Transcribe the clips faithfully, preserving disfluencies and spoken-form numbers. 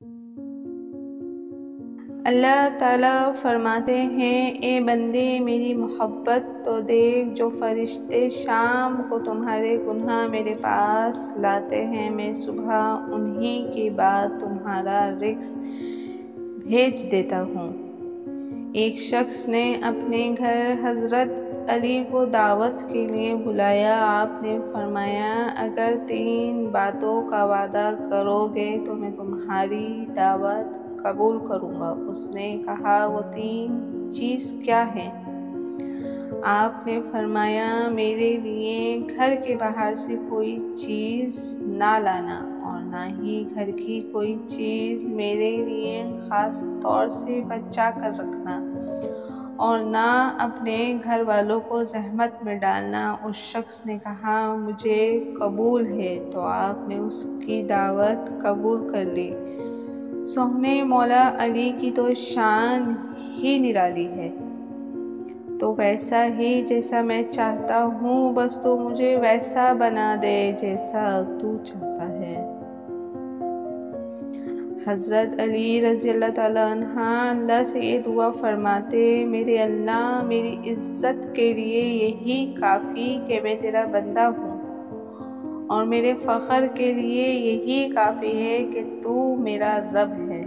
अल्लाह ताला फरमाते हैं, ए बंदे मेरी मोहब्बत तो देख, जो फरिश्ते शाम को तुम्हारे गुनाह मेरे पास लाते हैं, मैं सुबह उन्हीं के बाद तुम्हारा रिज़्क़ भेज देता हूँ। एक शख्स ने अपने घर हज़रत अली को दावत के लिए बुलाया। आपने फरमाया, अगर तीन बातों का वादा करोगे तो मैं तुम्हारी दावत कबूल करूँगा। उसने कहा, वो तीन चीज़ क्या है? आपने फरमाया, मेरे लिए घर के बाहर से कोई चीज़ ना लाना और ना ही घर की कोई चीज़ मेरे लिए ख़ास तौर से बचा कर रखना और ना अपने घर वालों को ज़हमत में डालना। उस शख्स ने कहा, मुझे कबूल है। तो आपने उसकी दावत कबूल कर ली। सोहने मौला अली की तो शान ही निराली है। तो वैसा ही जैसा मैं चाहता हूँ, बस तू मुझे वैसा बना दे जैसा तू चाहता है। हज़रत अली रज़ी अल्लाह ताला अन्हा अल्लाह से ये दुआ फरमाते, मेरे अल्लाह, मेरी इज़्ज़त के लिए यही काफ़ी कि मैं तेरा बंदा हूँ और मेरे फ़ख्र के लिए यही काफ़ी है कि तू मेरा रब है।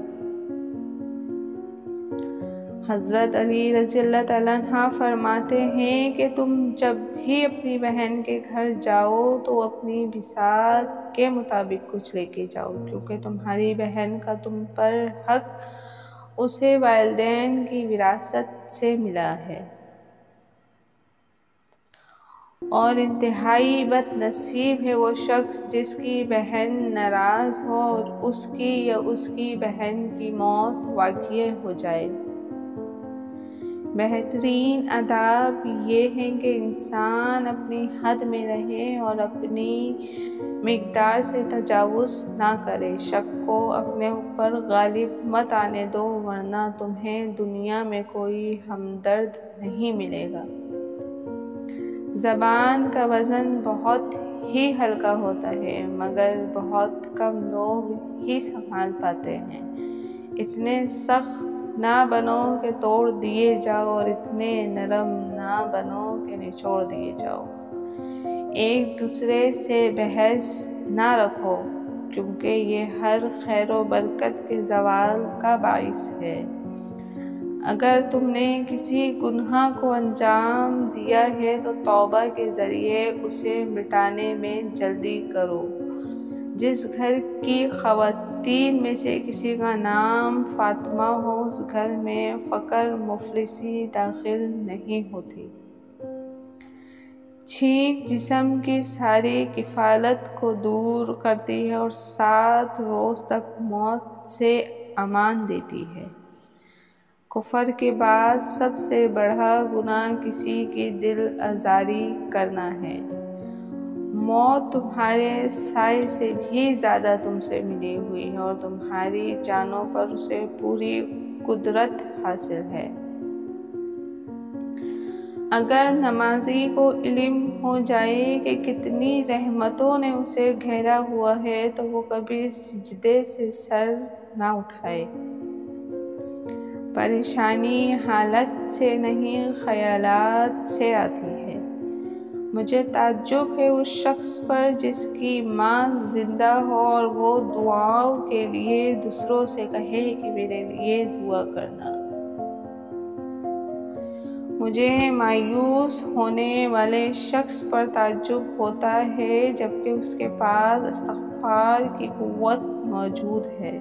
हज़रत अली रज़ी अल्लाह ताला अन्हा फरमाते हैं कि तुम जब भी अपनी बहन के घर जाओ तो अपनी बिसात के मुताबिक कुछ लेके जाओ, क्योंकि तुम्हारी बहन का तुम पर हक उसे वालिदैन की विरासत से मिला है और इंतहाई बदनसीब है वो शख्स जिसकी बहन नाराज़ हो और उसकी या उसकी बहन की मौत वाक़िअ हो जाए। बेहतरीन आदाब ये हैं कि इंसान अपनी हद में रहे और अपनी मिक़दार से तजावुज़ ना करे। शक को अपने ऊपर गालिब मत आने दो, वरना तुम्हें दुनिया में कोई हमदर्द नहीं मिलेगा। ज़बान का वज़न बहुत ही हल्का होता है, मगर बहुत कम लोग ही संभाल पाते हैं। इतने सख्त ना बनो कि तोड़ दिए जाओ और इतने नरम ना बनो कि निचोड़ दिए जाओ। एक दूसरे से बहस ना रखो, क्योंकि ये हर खैर व बरकत के ज़वाल का बाइस है। अगर तुमने किसी गुनाह को अंजाम दिया है तो तौबा के ज़रिए उसे मिटाने में जल्दी करो। जिस घर की ख़वातीन में से किसी का नाम फ़ातिमा हो, उस घर में फ़क़र मुफ़लिसी दाखिल नहीं होती। छींक जिस्म की सारी किफ़ालत को दूर करती है और सात रोज़ तक मौत से अमान देती है। कुफ़र के बाद सबसे बड़ा गुनाह किसी की दिल आज़ारी करना है। मौत तुम्हारे साए से भी ज़्यादा तुमसे मिली हुई है और तुम्हारी जानों पर उसे पूरी कुदरत हासिल है। अगर नमाजी को इल्म हो जाए कि कितनी रहमतों ने उसे घेरा हुआ है, तो वो कभी सिजदे से सर ना उठाए। परेशानी हालत से नहीं, ख़यालात से आती है। मुझे ताज्जुब है उस शख्स पर जिसकी माँ ज़िंदा हो और वो दुआओं के लिए दूसरों से कहे कि मेरे लिए दुआ करना। मुझे मायूस होने वाले शख्स पर ताज्जुब होता है जबकि उसके पास इस्तिग़फ़ार की क़ुव्वत मौजूद है।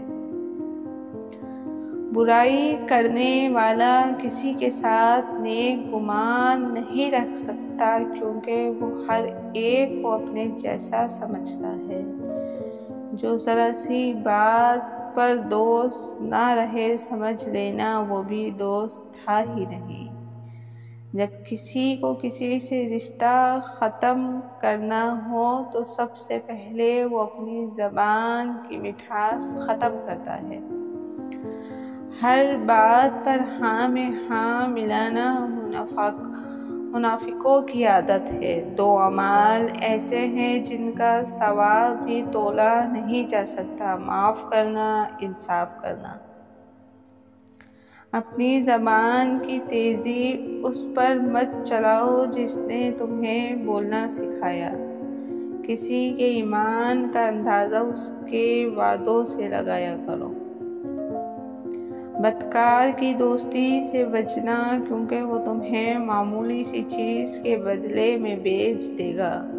बुराई करने वाला किसी के साथ नेक गुमान नहीं रख सकता, क्योंकि वो हर एक को अपने जैसा समझता है। जो ज़रा सी बात पर दोस्त ना रहे, समझ लेना वो भी दोस्त था ही नहीं। जब किसी को किसी से रिश्ता ख़त्म करना हो तो सबसे पहले वो अपनी ज़बान की मिठास ख़त्म करता है। हर बात पर हाँ में हाँ मिलाना मुनाफ़िक मुनाफिकों की आदत है। दो अमाल ऐसे हैं जिनका सवाब भी तोला नहीं जा सकता, माफ़ करना, इंसाफ करना। अपनी ज़बान की तेज़ी उस पर मत चलाओ जिसने तुम्हें बोलना सिखाया। किसी के ईमान का अंदाज़ा उसके वादों से लगाया करो। बदकार की दोस्ती से बचना, क्योंकि वो तुम्हें मामूली सी चीज़ के बदले में बेच देगा।